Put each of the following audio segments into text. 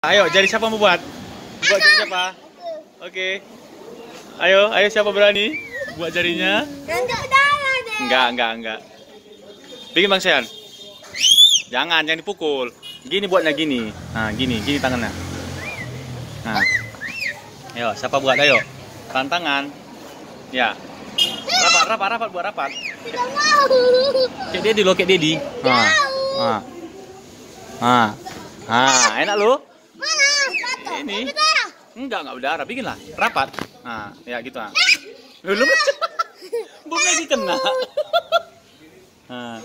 Ayo, jari siapa mau buat? Buat jari siapa? Oke. Ayo siapa berani? Buat jarinya? Enggak. Bikin Bang Sean. Jangan dipukul. Gini buatnya gini. Nah, gini tangannya. Nah. Ayo, siapa buat? Ayo. Tantangan. Ya. Rapat buat rapat. Tidak mau. Kayak Dedi lo, kayak Dedi. Enak lo? Mana? Ini. Enggak berdarah. Bikinlah. Rapat. Nah, ya gitu. Belum. Belum lagi kena. Nah.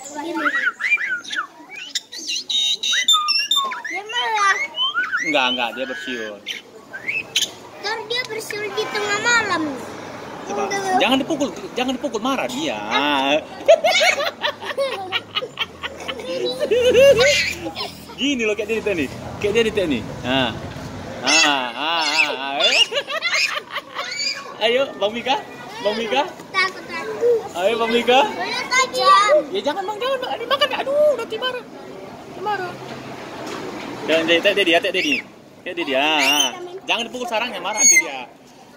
Dia malah. Enggak, dia bersiul. Ntar dia bersiul di tengah malam. Coba. Jangan dipukul, marah dia. Gini loh kayak dia nih. Ayo, Bang Mika. Takut. Ayo, Bang Mika. Banyak tajam. Ya jangan Bang. Ini makan. Aduh, nanti marah. Jangan Kayak Dedi. Jangan dipukul sarangnya, marah nanti dia.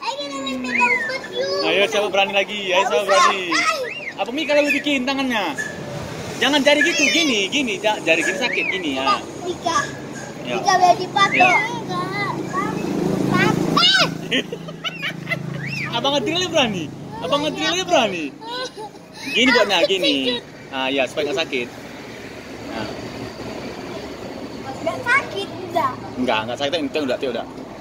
Ayo, siapa berani lagi? Abang Mika lalu bikin tangannya. Jangan jari gitu, gini. Jari gini sakit gini ya. Tiga boleh dipatok. Abang ngedrilnya berani. Gini buatnya, gini. Nah, ya supaya nggak sakit. Nah. Nggak sakit, udah. Enggak sakit, itu udah.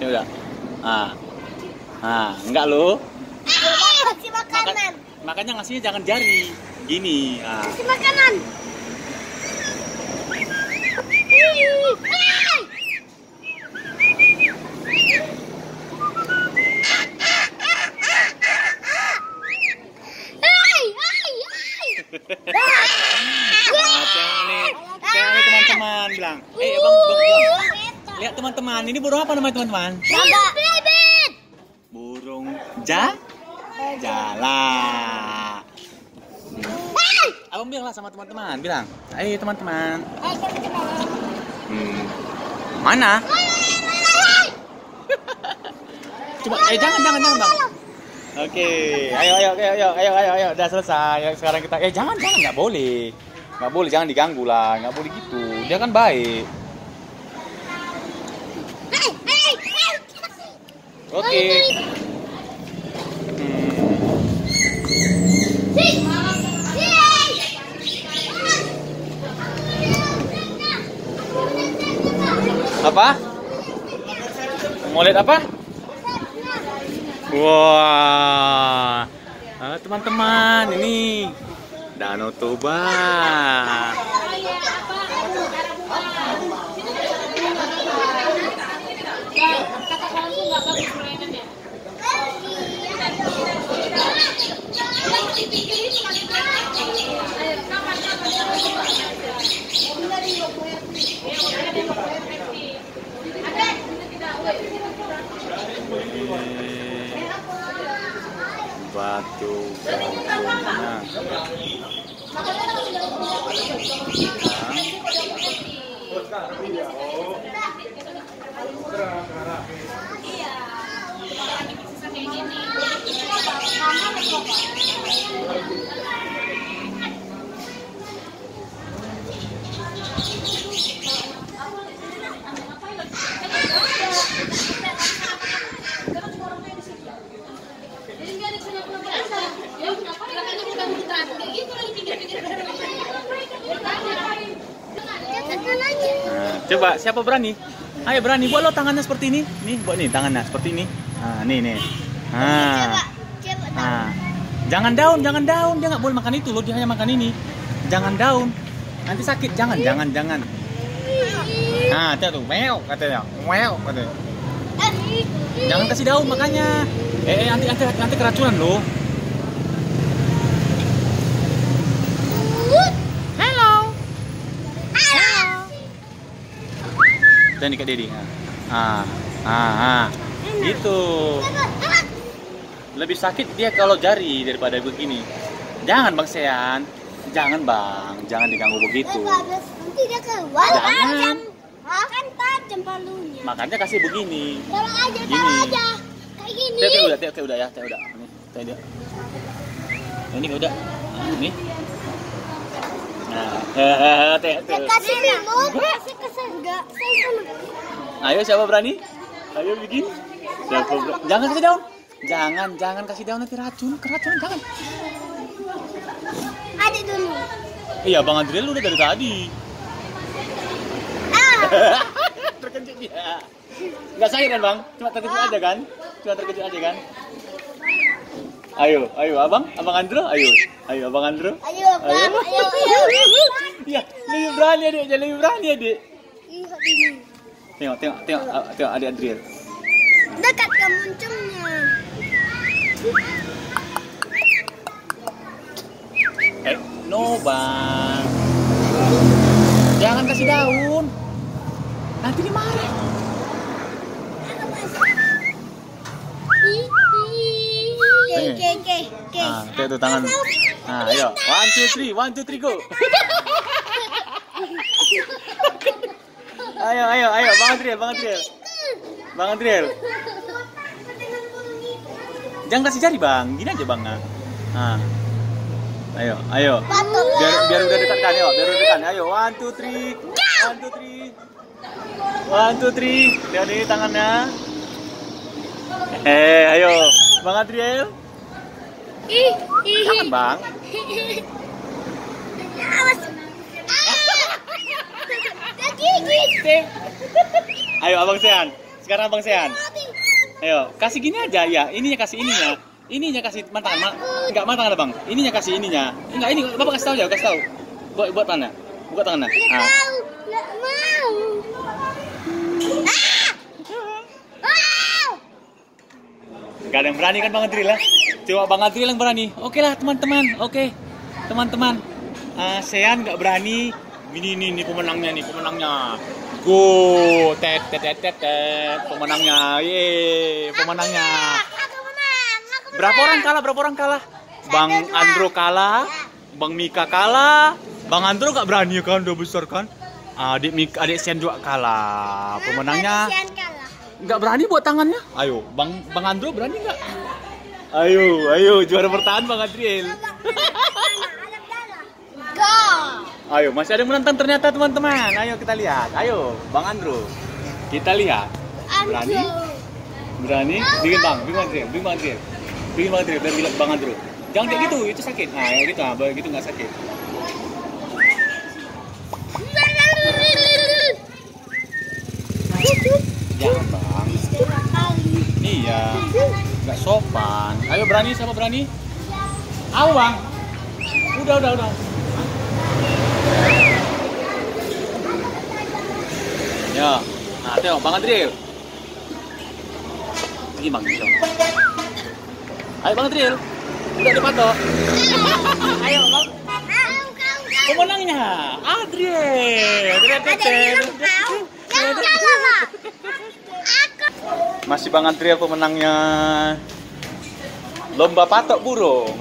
Enggak lo. Kasih makanan. Makanya ngasihnya jangan jari. Gini. Kasih makanan. Kayak ini teman-teman bilang. Abang. Lihat teman-teman, ini burung apa namanya teman-teman? Bebek. Burung jala. Abang bilang lah sama teman-teman, ayo teman-teman. Mana? Coba, jangan Bang. Oke, ayo, udah selesai. Sekarang kita, jangan, nggak boleh, jangan diganggu lah, nggak boleh gitu. Dia kan baik. Oke. Apa? Mau lihat apa? Wah, teman-teman, ini Danau Toba. Batu gantungan. Coba siapa berani? Ayo berani, buat lo tangannya seperti ini. Nih, buat nih tangannya seperti ini. Nih. Jangan daun. Dia nggak boleh makan itu loh, dia hanya makan ini. Jangan daun. Nanti sakit. Jangan. Nah, tuh, meow katanya. Jangan kasih daun makanya. Nanti keracunan loh. Dan Kak Dedi. Gitu. Lebih sakit dia kalau jari daripada begini. Jangan Bang Sean. Jangan Bang, jangan diganggu begitu. Nanti dia keluar. Jangan. Hah? Kan tajam palunya. Makanya kasih begini. Taruh aja, Gini. taruh aja. Kayak gini. Teh udah ya, teh udah. Ini, teh udah. Ini udah. Nah, ini. Nah, teh. Kasih minum. Kasih kesan enggak? Saya Ayo siapa berani? Ayo bikin. Siapa berani? Jangan kasih daun. Jangan kasih daun nanti keracunan jangan. Adik dulu. Iya, Bang Adriel udah dari tadi. Ah. Terkejut dia. Enggak sakit kan, Bang? Cuma terkejut aja kan? Ayo, Abang Andro, ayo, Abang Andro. Ayo, Bang. Ayo. Iya, lebih berani adik, lebih berani adik. Iya, ini. Tengok adik Adriel. Dekat ke muncungnya. No Bang. Jangan kasih daun. Nanti dia marah. Oke. Nah, itu tangan. Nah, ayo. 1, 2, 3, go. Ayo, Bang Adriel. Jangan kasih jari, Bang. Gini aja, Bang. Nah. Ayo. Biar udah dekat kan, yuk. Ayo, 1, 2, 3. 1, 2, 3. Lihat ini tangannya. Ayo, Bang Adriel. Jangan, Bang. Ayo, Abang Sean. Sekarang Abang Sean. Ayo, kasih gini aja ya. Ininya kasih ininya. Ininya kasih mantangan. Enggak mantangan, Bang. Ininya kasih ininya. Enggak, ini Bapak kasih tahu ya, kasih tahu. Buat tangan. Buka tangannya. Enggak mau. Gak ada yang berani kan Bang Adriel lah. Coba Bang Adriel yang berani. Oke lah teman-teman. Oke. Teman-teman. Sean nggak berani. Ini pemenangnya. Go. Tet. Pemenangnya. Ye. Pemenangnya. Aku menang. Berapa orang kalah? Bang Andro kalah. Bang Mika kalah. Bang Andro nggak berani kan, udah besar kan. Adik Sean juga kalah. Pemenangnya. Nggak berani buat tangannya. Ayo, Bang Andro berani nggak? Ayo, juara bertahan Bang Adriel. Ayo, masih ada yang menantang ternyata teman-teman. Ayo kita lihat. Ayo, Bang Andro. Kita lihat. Berani? Bikin Adriel. Bikin Adriel biar bilang Bang Andro. Jangan kayak gitu, itu sakit. Nah, ya gitu, begitu nggak sakit. Jangan, Bang. Iya. Nggak sopan. Ayo berani, siapa berani? Ayo, Bang. Udah. Ya. Nah, tengok Bang Adriel. Ini Bang. Ayo Bang Adriel. Udah dipatok. Ayo, Bang. Pemenangnya Adriel. Masih Bang Adriel pemenangnya lomba patok burung.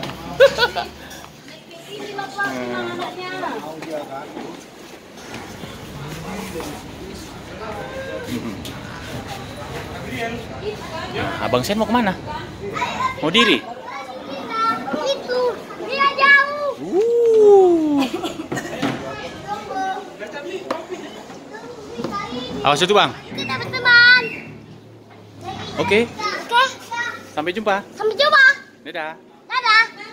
Abang Sen mau kemana? Mau diri? Itu, dia jauh. Awas itu Bang. Kita berteman. Oke. Oke. Sampai jumpa. Sampai jumpa. Dadah. Dadah.